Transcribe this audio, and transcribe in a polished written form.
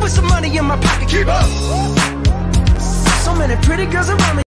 with some money in my pocket. Keep up. So many pretty girls around me.